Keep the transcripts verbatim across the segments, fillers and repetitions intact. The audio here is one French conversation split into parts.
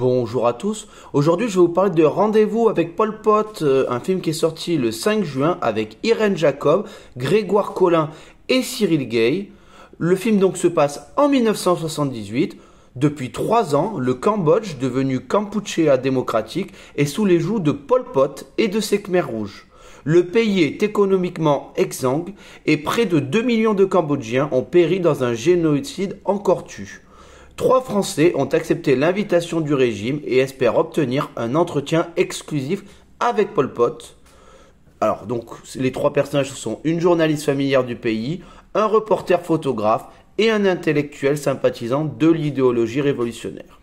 Bonjour à tous, aujourd'hui je vais vous parler de Rendez-vous avec Pol Pot, euh, un film qui est sorti le cinq juin avec Irène Jacob, Grégoire Collin et Cyril Gay. Le film donc se passe en mille neuf cent soixante-dix-huit. Depuis trois ans, le Cambodge, devenu Kampuchéa démocratique, est sous les joues de Pol Pot et de ses Khmers rouges. Le pays est économiquement exsangue et près de deux millions de Cambodgiens ont péri dans un génocide encore tu. Trois Français ont accepté l'invitation du régime et espèrent obtenir un entretien exclusif avec Pol Pot. Alors, donc, les trois personnages sont une journaliste familière du pays, un reporter photographe et un intellectuel sympathisant de l'idéologie révolutionnaire.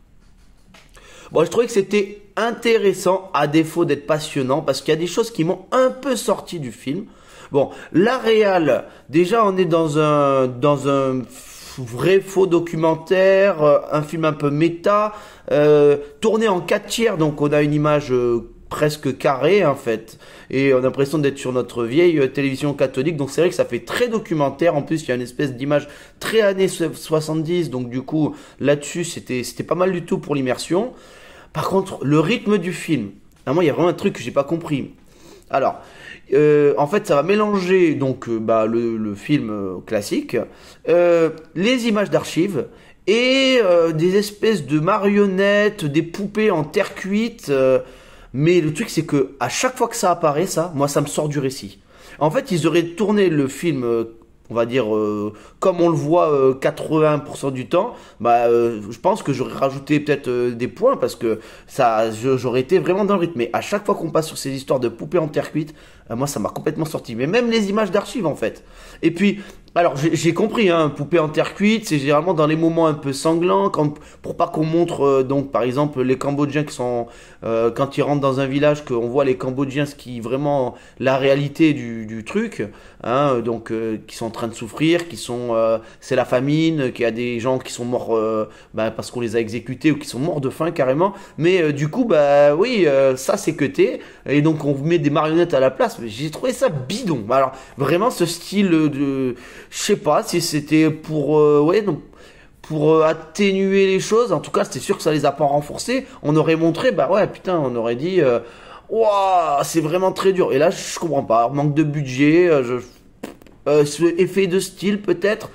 Bon, je trouvais que c'était intéressant à défaut d'être passionnant parce qu'il y a des choses qui m'ont un peu sorti du film. Bon, la réal, déjà on est dans un, dans un vrai faux documentaire, euh, un film un peu méta, euh, tourné en quatre tiers, donc on a une image euh, presque carrée en fait, et on a l'impression d'être sur notre vieille euh, télévision catholique, donc c'est vrai que ça fait très documentaire. En plus il y a une espèce d'image très années soixante-dix, donc du coup là-dessus c'était c'était pas mal du tout pour l'immersion. Par contre le rythme du film, à moi il y a vraiment un truc que j'ai pas compris. Alors, euh, en fait, ça va mélanger donc euh, bah, le, le film euh, classique, euh, les images d'archives et euh, des espèces de marionnettes, des poupées en terre cuite. Euh, mais le truc, c'est que à chaque fois que ça apparaît, ça, moi, ça me sort du récit. En fait, ils auraient tourné le film, euh, on va dire, euh, comme on le voit euh, quatre-vingts pour cent du temps. Bah, euh, je pense que j'aurais rajouté peut-être euh, des points parce que ça, j'aurais été vraiment dans le rythme. Mais à chaque fois qu'on passe sur ces histoires de poupées en terre cuite, euh, moi, ça m'a complètement sorti. Mais même les images d'archives, en fait. Et puis, alors j'ai compris, hein, poupée en terre cuite, c'est généralement dans les moments un peu sanglants, quand, pour pas qu'on montre, euh, donc par exemple les Cambodgiens qui sont, euh, quand ils rentrent dans un village, qu'on voit les Cambodgiens, ce qui est vraiment la réalité du, du truc, hein, donc euh, qui sont en train de souffrir, qui sont, euh, c'est la famine, qu'il y a des gens qui sont morts euh, bah, parce qu'on les a exécutés ou qui sont morts de faim carrément, mais euh, du coup bah oui, euh, ça c'est cuté, et donc on met des marionnettes à la place. J'ai trouvé ça bidon. Alors vraiment ce style de, je sais pas si c'était pour euh, ouais donc pour euh, atténuer les choses. En tout cas, c'était sûr que ça les a pas renforcés. On aurait montré, bah ouais, putain, on aurait dit, euh, waouh, c'est vraiment très dur. Et là, je comprends pas. Manque de budget, euh, je, euh, ce effet de style peut-être.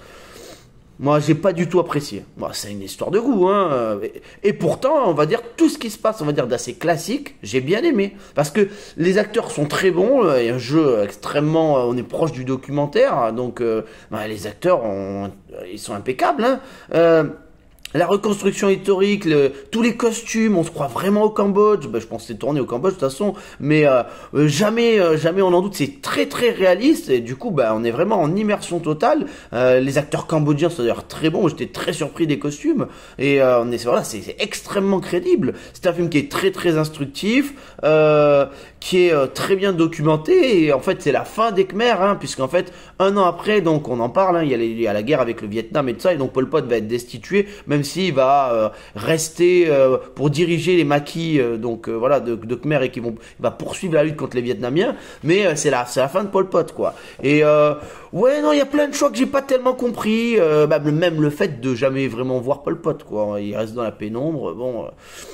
Moi, j'ai pas du tout apprécié. Bon, c'est une histoire de goût, hein. Et, et pourtant, on va dire tout ce qui se passe, on va dire d'assez classique, j'ai bien aimé, parce que les acteurs sont très bons. Il y a un jeu extrêmement, on est proche du documentaire, donc euh, bah, les acteurs, ont, ils sont impeccables. Hein. Euh, La reconstruction historique, le, tous les costumes, on se croit vraiment au Cambodge. Ben, je pense que c'est tourné au Cambodge de toute façon, mais euh, euh, jamais, euh, jamais on en doute. C'est très très réaliste et du coup, ben, on est vraiment en immersion totale. Euh, les acteurs cambodgiens sont d'ailleurs très bons. J'étais très surpris des costumes et euh, on est voilà, c'est extrêmement crédible. C'est un film qui est très très instructif, euh, qui est euh, très bien documenté et en fait c'est la fin des Khmers, hein, puisqu'en fait un an après, donc on en parle, hein, il y a les, il y a la guerre avec le Vietnam et tout ça, et donc Pol Pot va être destitué, même s'il va euh, rester euh, pour diriger les maquis euh, donc euh, voilà de, de Khmer et qui vont il va poursuivre la lutte contre les Vietnamiens, mais euh, c'est la c'est la fin de Pol Pot quoi. Et euh, ouais non il y a plein de choix que j'ai pas tellement compris, euh, bah, même le fait de jamais vraiment voir Pol Pot quoi, il reste dans la pénombre, bon, euh,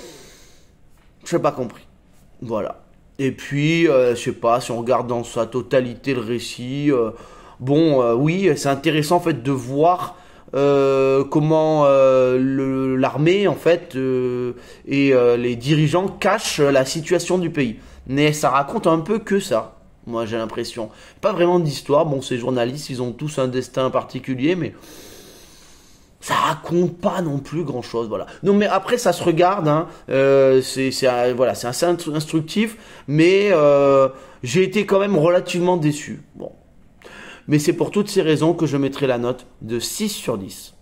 je n'ai pas compris, voilà. Et puis euh, je sais pas si on regarde dans sa totalité le récit, euh, bon euh, oui c'est intéressant en fait de voir Euh, comment euh, l'armée en fait euh, et euh, les dirigeants cachent la situation du pays. Mais ça raconte un peu que ça. Moi j'ai l'impression. Pas vraiment d'histoire. Bon ces journalistes ils ont tous un destin particulier mais ça raconte pas non plus grand chose, voilà. Non mais après ça se regarde, hein. Euh, c'est c'est voilà c'est assez instructif, mais euh, j'ai été quand même relativement déçu. Bon. Mais c'est pour toutes ces raisons que je mettrai la note de six sur dix.